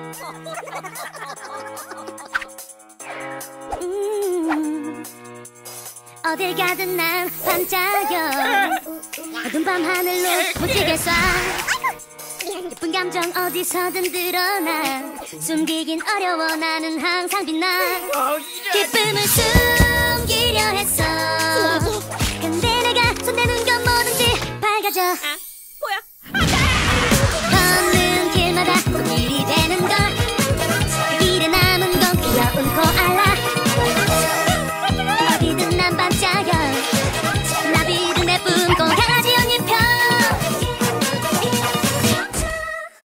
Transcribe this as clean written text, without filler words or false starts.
어딜 가든 난 반짝여. 어두운 밤 하늘로 무지개 쏴. 예쁜 감정 어디서든 드러나. 숨기긴 어려워 나는 항상 빛나. 기쁨을 숨기려 했어.